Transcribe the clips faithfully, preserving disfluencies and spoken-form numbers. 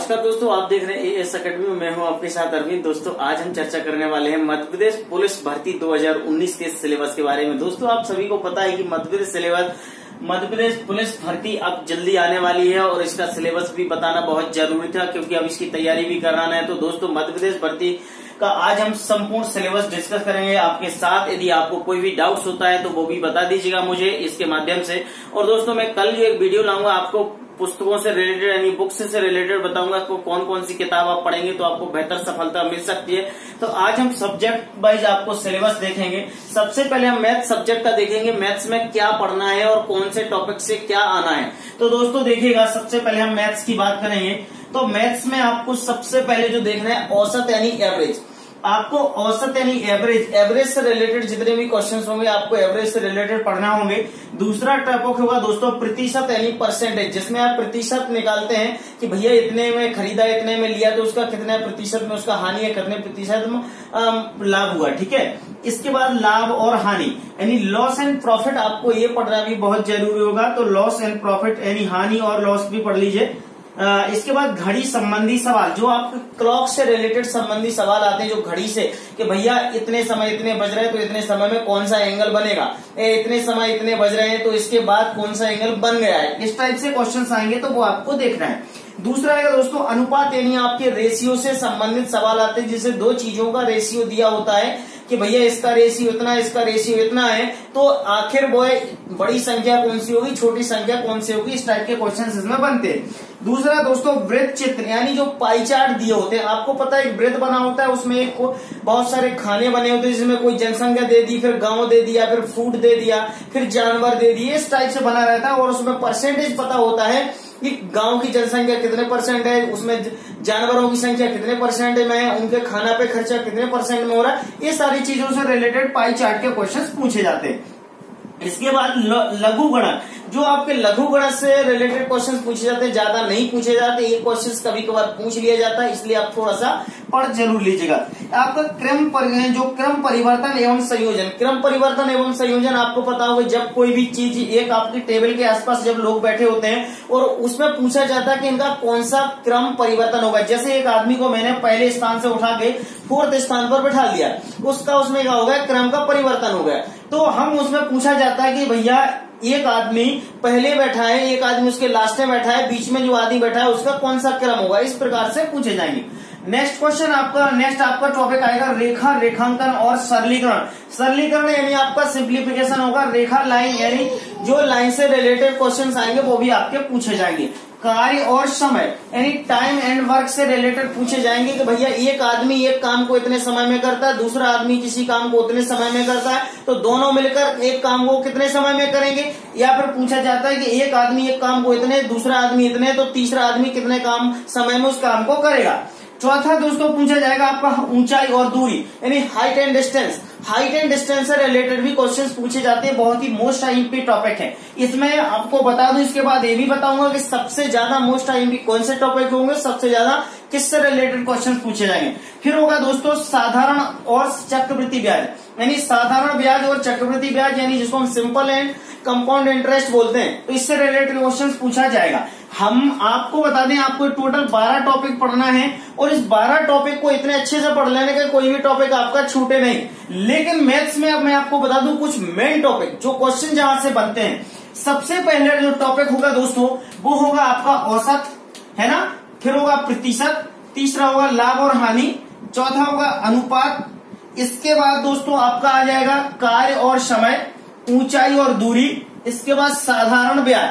नमस्कार दोस्तों, आप देख रहे हैं एएस अकेडमी में। मैं हूं आपके साथ अरविंद। दोस्तों आज हम चर्चा करने वाले हैं मध्य प्रदेश पुलिस भर्ती दो हज़ार उन्नीस के सिलेबस के बारे में। दोस्तों आप सभी को पता है कि मध्य प्रदेश सिलेबस मध्य प्रदेश पुलिस भर्ती अब जल्दी आने वाली है और इसका सिलेबस भी बताना बहुत जरूरी था क्योंकि अब इसकी तैयारी भी कराना है। तो दोस्तों मध्य प्रदेश भर्ती का आज हम संपूर्ण सिलेबस डिस्कस करेंगे आपके साथ। यदि आपको कोई भी डाउट्स होता है तो वो भी बता दीजिएगा मुझे इसके माध्यम से। और दोस्तों मैं कल जो एक वीडियो लाऊंगा आपको पुस्तकों से रिलेटेड यानी बुक्स से रिलेटेड बताऊंगा आपको कौन कौन सी किताब आप पढ़ेंगे तो आपको बेहतर सफलता मिल सकती है। तो आज हम सब्जेक्ट वाइज आपको सिलेबस देखेंगे। सबसे पहले हम मैथ सब्जेक्ट का देखेंगे, मैथ्स में क्या पढ़ना है और कौन से टॉपिक से क्या आना है। तो दोस्तों देखिएगा, सबसे पहले हम मैथ्स की बात करेंगे। तो मैथ्स में आपको सबसे पहले जो देखना है औसत यानी एवरेज। आपको औसत यानी एवरेज एवरेज से रिलेटेड जितने भी क्वेश्चंस होंगे आपको एवरेज से रिलेटेड पढ़ना होंगे। दूसरा टॉपिक होगा दोस्तों प्रतिशत यानी परसेंटेज, जिसमें आप प्रतिशत निकालते हैं कि भैया इतने में खरीदा, इतने में लिया तो उसका कितने प्रतिशत में उसका हानि है, कितने प्रतिशत में लाभ हुआ। ठीक है, इसके बाद लाभ और हानि यानी लॉस एंड प्रॉफिट आपको ये पढ़ना भी बहुत जरूरी होगा। तो लॉस एंड प्रॉफिट यानी हानि और लॉस भी पढ़ लीजिए। Uh, इसके बाद घड़ी संबंधी सवाल, जो आपके क्लॉक से रिलेटेड संबंधी सवाल आते हैं, जो घड़ी से कि भैया इतने समय इतने बज रहे हैं तो इतने समय में कौन सा एंगल बनेगा, ए, इतने समय इतने बज रहे हैं तो इसके बाद कौन सा एंगल बन गया है, इस टाइप से क्वेश्चंस आएंगे तो वो आपको देखना है। दूसरा है दोस्तों अनुपात यानी आपके रेशियो से संबंधित सवाल आते हैं, जिसे दो चीजों का रेशियो दिया होता है कि भैया इसका रेशियो इतना, इसका रेशियो इतना है तो आखिर वो बड़ी संख्या कौन सी होगी, छोटी संख्या कौन सी होगी, इस टाइप के क्वेश्चंस इसमें बनते हैं। दूसरा दोस्तों वृत्त चित्र यानी जो पाई चार्ट दिए होते हैं। आपको पता है एक वृत्त बना होता है, उसमें एक बहुत सारे खाने बने होते हैं, जिसमें कोई जनसंख्या दे दी, फिर गांव दे दिया, फिर फूड दे दिया, फिर जानवर दे दिए, इस टाइप से बना रहता है। और उसमें परसेंटेज पता होता है कि गांव की जनसंख्या कितने परसेंट है, उसमें जानवरों की संख्या कितने परसेंट में है, उनके खाना पे खर्चा कितने परसेंट में हो रहा है। ये सारी चीजों से रिलेटेड पाई चार्ट के क्वेश्चंस पूछे जाते हैं। इसके बाद लघु गणक, जो आपके लघु गणक से रिलेटेड क्वेश्चंस पूछे जाते हैं, ज्यादा नहीं पूछे जाते। ये क्वेश्चंस कभी कभार पूछ लिया जाता है, इसलिए आप थोड़ा सा पढ़ जरूर लीजिएगा। आपका क्रम पर, जो क्रम परिवर्तन एवं संयोजन, क्रम परिवर्तन एवं संयोजन आपको पता होगा, जब कोई भी चीज एक आपकी टेबल के आसपास जब लोग बैठे होते हैं और उसमें पूछा जाता है कि इनका कौन सा क्रम परिवर्तन होगा। जैसे एक आदमी को मैंने पहले स्थान से उठा के फोर्थ स्थान पर बैठा दिया, उसका उसमें क्या हो गया, क्रम का परिवर्तन हो गया। तो हम उसमें पूछा जाता है कि भैया एक आदमी पहले बैठा है, एक आदमी उसके लास्ट में बैठा है, बीच में जो आदमी बैठा है उसका कौन सा क्रम होगा, इस प्रकार से पूछे जाएंगे। नेक्स्ट क्वेश्चन आपका नेक्स्ट आपका टॉपिक आएगा रेखा रेखांकन और सरलीकरण। सरलीकरण यानी आपका सिंप्लीफिकेशन होगा। रेखा लाइन यानी जो लाइन से रिलेटेड क्वेश्चंस आएंगे वो भी आपके पूछे जाएंगे। कार्य और समय यानी टाइम एंड वर्क से रिलेटेड पूछे जाएंगे कि भैया एक आदमी एक काम को इतने समय में करता है, दूसरा आदमी किसी काम को उतने समय में करता है, तो दोनों मिलकर एक काम को कितने समय में करेंगे। या फिर पूछा जाता है कि एक आदमी एक काम को इतने, दूसरा आदमी इतने, तो तीसरा आदमी कितने काम समय में उस काम को करेगा। चौथा दोस्तों पूछा जाएगा आपका ऊंचाई और दूरी यानी height and distance. Height and distance से रिलेटेड भी क्वेश्चंस पूछे जाते हैं, बहुत ही मोस्ट आईएमपी टॉपिक है। इसमें आपको बता दूं, इसके बाद ये भी बताऊंगा कि सबसे ज्यादा मोस्ट आईएमपी कौन से टॉपिक होंगे, सबसे ज्यादा किससे रिलेटेड क्वेश्चन पूछे जाएंगे। फिर होगा दोस्तों साधारण और चक्रवृद्धि ब्याज यानी साधारण ब्याज और चक्रवृद्धि ब्याज यानी जिसको हम सिंपल एंड कंपाउंड इंटरेस्ट बोलते हैं, तो इससे रिलेटेड क्वेश्चन पूछा जाएगा। हम आपको बता दें, आपको टोटल बारह टॉपिक पढ़ना है और इस बारह टॉपिक को इतने अच्छे से पढ़ लेने का कोई भी टॉपिक आपका छूटे नहीं। लेकिन मैथ्स में अब मैं आपको बता दूं कुछ मेन टॉपिक जो क्वेश्चन जहां से बनते हैं। सबसे पहले जो टॉपिक होगा दोस्तों वो होगा आपका औसत, है ना, फिर होगा प्रतिशत, तीसरा होगा लाभ और हानि, चौथा होगा अनुपात, इसके बाद दोस्तों आपका आ जाएगा कार्य और समय, ऊंचाई और दूरी, इसके बाद साधारण ब्याज।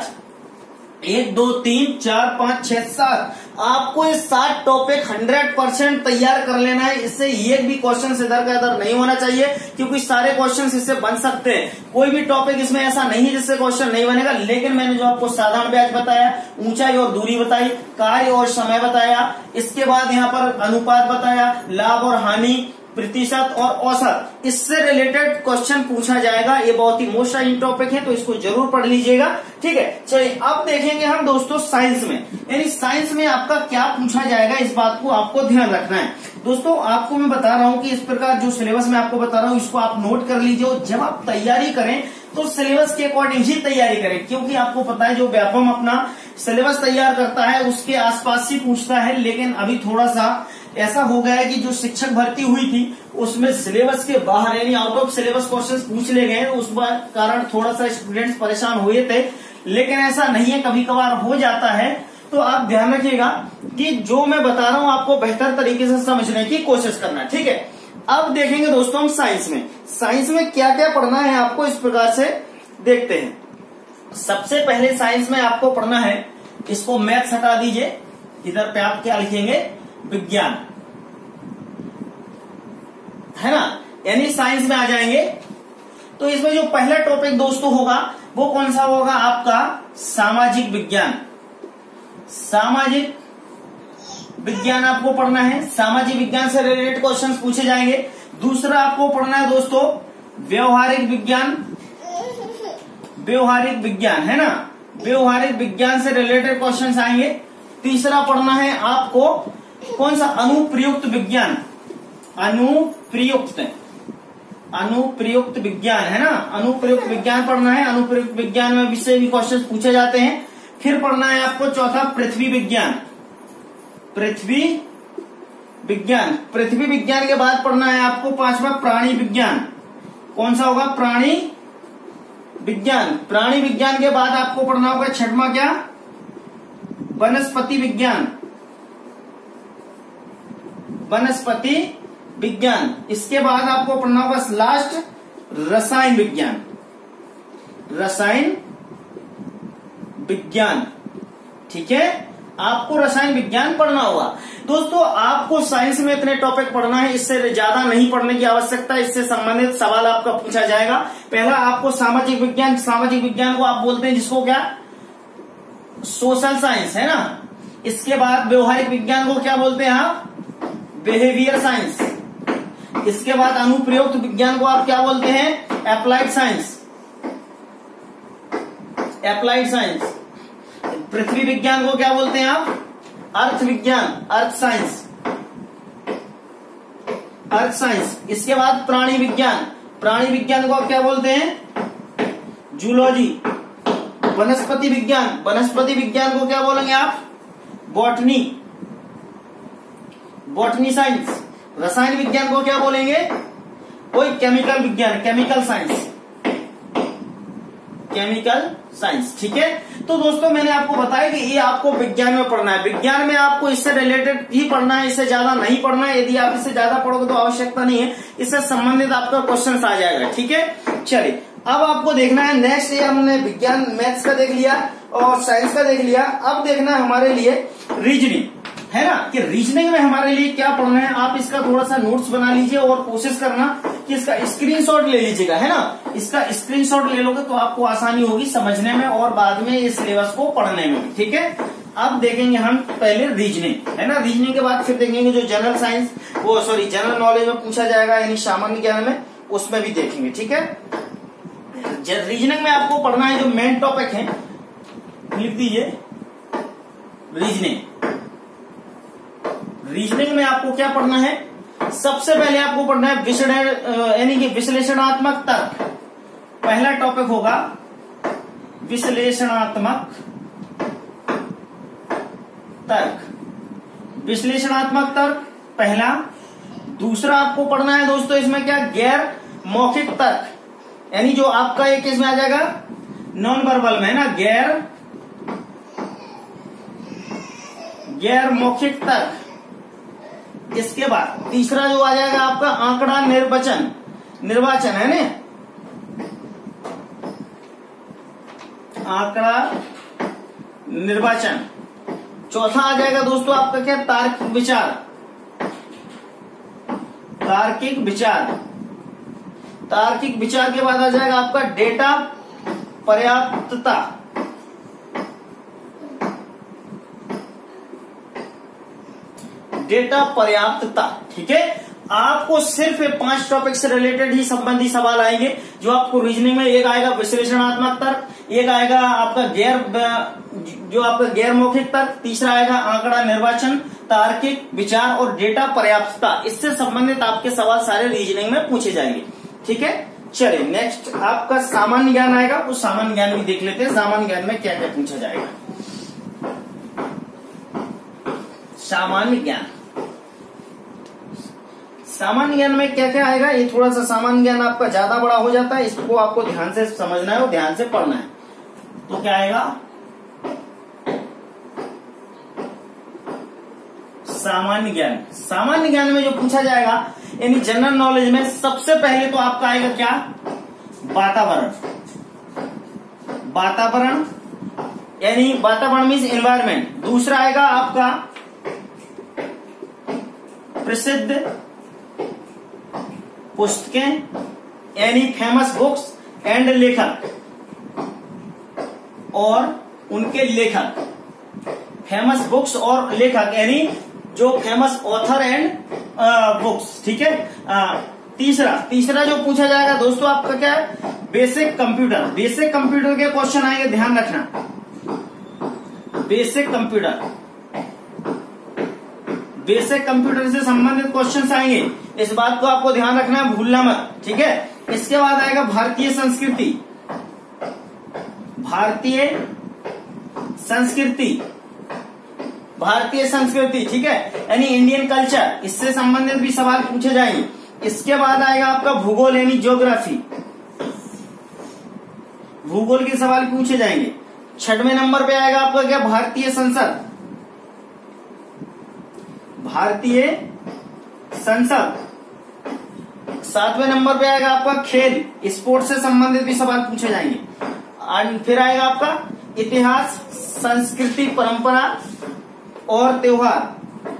एक दो तीन चार पांच छह सात, आपको ये सात टॉपिक हंड्रेड परसेंट तैयार कर लेना है। इससे एक भी क्वेश्चन इधर का इधर नहीं होना चाहिए क्योंकि सारे क्वेश्चंस इससे बन सकते हैं। कोई भी टॉपिक इसमें ऐसा नहीं है जिससे क्वेश्चन नहीं बनेगा। लेकिन मैंने जो आपको साधारण ब्याज बताया, ऊंचाई और दूरी बताई, कार्य और समय बताया, इसके बाद यहाँ पर अनुपात बताया, लाभ और हानि, प्रतिशत और औसत, इससे रिलेटेड क्वेश्चन पूछा जाएगा। ये बहुत ही मोस्ट आईएमपी टॉपिक है तो इसको जरूर पढ़ लीजिएगा। ठीक है, चलिए अब देखेंगे हम दोस्तों साइंस में, यानी साइंस में आपका क्या पूछा जाएगा, इस बात को आपको ध्यान रखना है। दोस्तों आपको मैं बता रहा हूं कि इस प्रकार जो सिलेबस मैं आपको बता रहा हूं इसको आप नोट कर लीजिए और जब आप तैयारी करें तो सिलेबस के अकॉर्डिंग ही तैयारी करें, क्योंकि आपको पता है जो व्यापम अपना सिलेबस तैयार करता है उसके आसपास ही पूछता है, लेकिन अभी थोड़ा सा ऐसा हो गया है कि जो शिक्षक भर्ती हुई थी उसमें सिलेबस के बाहर यानी आउट ऑफ सिलेबस क्वेश्चंस पूछ ले गए, उस कारण थोड़ा सा स्टूडेंट्स परेशान हुए थे, लेकिन ऐसा नहीं है, कभी कभार हो जाता है। तो आप ध्यान रखिएगा कि जो मैं बता रहा हूं आपको बेहतर तरीके से समझने की कोशिश करना है, ठीक है। अब देखेंगे दोस्तों हम साइंस में, साइंस में क्या क्या पढ़ना है आपको इस प्रकार से देखते हैं। सबसे पहले साइंस में आपको पढ़ना है, इसको मैथ्स हटा दीजिए, इधर पे आप क्या लिखेंगे, विज्ञान, है ना, यानी साइंस में आ जाएंगे। तो इसमें जो पहला टॉपिक दोस्तों होगा वो कौन सा होगा आपका, सामाजिक विज्ञान। सामाजिक विज्ञान आपको पढ़ना है, सामाजिक विज्ञान से रिलेटेड क्वेश्चंस पूछे जाएंगे। दूसरा आपको पढ़ना है दोस्तों व्यवहारिक विज्ञान, व्यवहारिक विज्ञान, है ना, व्यवहारिक विज्ञान से रिलेटेड क्वेश्चंस आएंगे। तीसरा पढ़ना है आपको कौन सा, अनुप्रयुक्त विज्ञान, अनुप्रयुक्त अनुप्रयुक्त विज्ञान, है ना, अनुप्रयुक्त विज्ञान पढ़ना है। अनुप्रयुक्त विज्ञान में विषय भी क्वेश्चन पूछे जाते हैं। फिर पढ़ना है आपको चौथा पृथ्वी विज्ञान, पृथ्वी विज्ञान। पृथ्वी विज्ञान के बाद पढ़ना है आपको पांचवा प्राणी विज्ञान। कौन सा होगा, प्राणी विज्ञान। प्राणी विज्ञान के बाद आपको पढ़ना होगा छठवां क्या, वनस्पति विज्ञान, वनस्पति विज्ञान। इसके बाद आपको पढ़ना होगा लास्ट रसायन विज्ञान, रसायन विज्ञान, ठीक है, आपको रसायन विज्ञान पढ़ना होगा। दोस्तों आपको साइंस में इतने टॉपिक पढ़ना है, इससे ज्यादा नहीं पढ़ने की आवश्यकता, इससे संबंधित सवाल आपका पूछा जाएगा। पहला आपको सामाजिक विज्ञान, सामाजिक विज्ञान को आप बोलते हैं जिसको क्या, सोशल साइंस, है ना। इसके बाद व्यवहारिक विज्ञान को क्या बोलते हैं आप, बिहेवियर साइंस। इसके बाद अनुप्रयुक्त विज्ञान को आप क्या बोलते हैं, एप्लाइड साइंस, एप्लाइड साइंस। पृथ्वी विज्ञान को क्या बोलते हैं आप, अर्थ विज्ञान, अर्थ साइंस, अर्थ साइंस। इसके बाद प्राणी विज्ञान, प्राणी विज्ञान को आप क्या बोलते हैं, जूलॉजी। वनस्पति विज्ञान, वनस्पति विज्ञान को क्या बोलेंगे आप, बॉटनी, बॉटनी साइंस। रसायन विज्ञान को क्या बोलेंगे, कोई केमिकल विज्ञान, केमिकल साइंस, केमिकल साइंस, ठीक है। तो दोस्तों मैंने आपको बताया कि ये आपको विज्ञान में पढ़ना है, विज्ञान में आपको इससे रिलेटेड ही पढ़ना है, इससे ज्यादा नहीं पढ़ना है। यदि आप इससे ज्यादा पढ़ोगे तो आवश्यकता नहीं है, इससे संबंधित आपका क्वेश्चन आ जाएगा, ठीक है। चलिए अब आपको देखना है नेक्स्ट, ये हमने विज्ञान मैथ्स का देख लिया और साइंस का देख लिया। अब देखना है हमारे लिए रीजनिंग, है ना, कि रीजनिंग में हमारे लिए क्या पढ़ना है। आप इसका थोड़ा सा नोट्स बना लीजिए और कोशिश करना कि इसका स्क्रीनशॉट ले लीजिएगा, है ना। इसका स्क्रीनशॉट ले लोगे तो आपको आसानी होगी समझने में और बाद में इस सिलेबस को पढ़ने में, ठीक है। अब देखेंगे हम पहले रीजनिंग, है ना, रीजनिंग के बाद फिर देखेंगे जो जनरल साइंस, वो सॉरी जनरल नॉलेज में पूछा जाएगा, यानी सामान्य ज्ञान में, उसमें भी देखेंगे, ठीक है। रीजनिंग में आपको पढ़ना है जो मेन टॉपिक है, लिख दीजिए रीजनिंग। रीजनिंग में आपको क्या पढ़ना है, सबसे पहले आपको पढ़ना है विश्लेषण, यानी कि विश्लेषणात्मक तर्क। पहला टॉपिक होगा विश्लेषणात्मक तर्क, विश्लेषणात्मक तर्क पहला। दूसरा आपको पढ़ना है दोस्तों इसमें क्या, गैर मौखिक तर्क, यानी जो आपका एक इसमें आ जाएगा नॉन वर्बल में, है ना, गैर गैर मौखिक तर्क। इसके बाद तीसरा जो आ जाएगा आपका आंकड़ा निर्वचन, निर्वाचन, है ना, आंकड़ा निर्वाचन। चौथा आ जाएगा दोस्तों आपका क्या, तार्किक विचार, तार्किक विचार। तार्किक विचार के बाद आ जाएगा आपका डेटा पर्याप्तता, डेटा पर्याप्तता, ठीक है। आपको सिर्फ पांच टॉपिक से रिलेटेड ही संबंधी सवाल आएंगे जो आपको रीजनिंग में, एक आएगा विश्लेषणात्मक तर्क, एक आएगा आपका गैर जो आपका गैर मौखिक तर्क, तीसरा आएगा आंकड़ा निर्वाचन, तार्किक विचार और डेटा पर्याप्तता। इससे संबंधित आपके सवाल सारे रीजनिंग में पूछे जाएंगे, ठीक है। चलिए नेक्स्ट आपका सामान्य ज्ञान आएगा, उस सामान्य ज्ञान भी देख लेते हैं, सामान्य ज्ञान में क्या क्या पूछा जाएगा। सामान्य ज्ञान। सामान्य ज्ञान में क्या क्या आएगा, ये थोड़ा सा सामान्य ज्ञान आपका ज्यादा बड़ा हो जाता है, इसको आपको ध्यान से समझना है और ध्यान से पढ़ना है। तो क्या आएगा, सामान्य ज्ञान। सामान्य ज्ञान में जो पूछा जाएगा यानी जनरल नॉलेज में सबसे पहले तो आपका आएगा क्या, वातावरण। वातावरण यानी वातावरण मीन्स एनवायरमेंट। दूसरा आएगा आपका प्रसिद्ध पुस्तकें यानी फेमस बुक्स एंड लेखक और उनके लेखक। फेमस बुक्स और लेखक यानी जो फेमस ऑथर एंड बुक्स, ठीक है। आ, तीसरा तीसरा जो पूछा जाएगा दोस्तों आपका क्या है, बेसिक कंप्यूटर। बेसिक कंप्यूटर के क्वेश्चन आएंगे, ध्यान रखना। बेसिक कंप्यूटर, बेसिक कंप्यूटर से संबंधित क्वेश्चन आएंगे, इस बात को आपको ध्यान रखना है, भूलना मत, ठीक है। इसके बाद आएगा भारतीय संस्कृति। भारतीय संस्कृति भारतीय संस्कृति, ठीक है, यानी इंडियन कल्चर, इससे संबंधित भी सवाल पूछे जाएंगे। इसके बाद आएगा आपका भूगोल यानी ज्योग्राफी। भूगोल के सवाल पूछे जाएंगे। छठवें नंबर पे आएगा आपका क्या, भारतीय संसद। भारतीय संसद। सातवें नंबर पे आएगा आपका खेल, स्पोर्ट्स से संबंधित भी सवाल पूछे जाएंगे। और फिर आएगा आपका इतिहास, संस्कृति, परंपरा और त्योहार।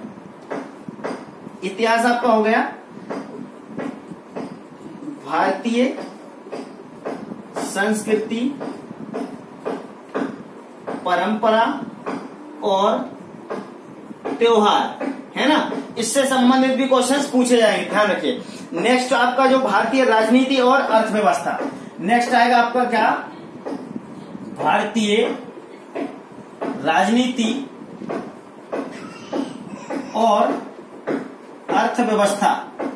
इतिहास आपका हो गया, भारतीय संस्कृति, परंपरा और त्योहार, है ना, इससे संबंधित भी क्वेश्चंस पूछे जाएंगे, ध्यान रखिए। नेक्स्ट आपका जो भारतीय राजनीति और अर्थव्यवस्था। नेक्स्ट आएगा आपका क्या, भारतीय राजनीति और अर्थव्यवस्था,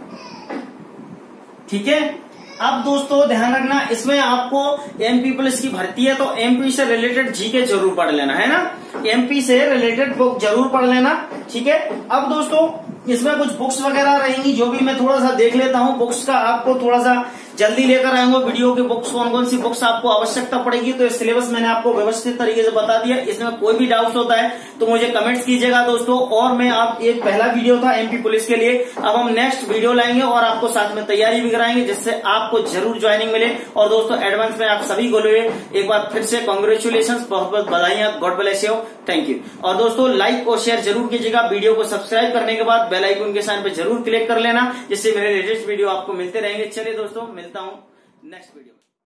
ठीक है। अब दोस्तों ध्यान रखना, इसमें आपको एमपी पुलिस की भर्ती है तो एमपी से रिलेटेड जीके जरूर पढ़ लेना, है ना। एमपी से रिलेटेड बुक जरूर पढ़ लेना, ठीक है। अब दोस्तों इसमें कुछ बुक्स वगैरह रहेंगी, जो भी मैं थोड़ा सा देख लेता हूँ। बुक्स का आपको थोड़ा सा जल्दी लेकर आऊंगा वीडियो की, बुक्स कौन कौन सी बुक्स आपको आवश्यकता पड़ेगी। तो सिलेबस मैंने आपको व्यवस्थित तरीके से बता दिया। इसमें कोई भी डाउट्स होता है तो मुझे कमेंट्स कीजिएगा दोस्तों। और मैं आप एक पहला वीडियो था एमपी पुलिस के लिए, अब हम नेक्स्ट वीडियो लाएंगे और आपको साथ में तैयारी भी कराएंगे, जिससे आपको जरूर ज्वाइनिंग मिले। और दोस्तों एडवांस में आप सभी को एक बार फिर से कॉन्ग्रेचुलेशन, बहुत बहुत बधाई, god bless you, thank you. और दोस्तों लाइक और शेयर जरूर कीजिएगा। वीडियो को सब्सक्राइब करने के बाद बेल आइकन के साइन पे जरूर क्लिक कर लेना, जिससे मेरे लेटेस्ट वीडियो आपको मिलते रहेंगे। चलिए दोस्तों मिलता हूँ नेक्स्ट वीडियो में।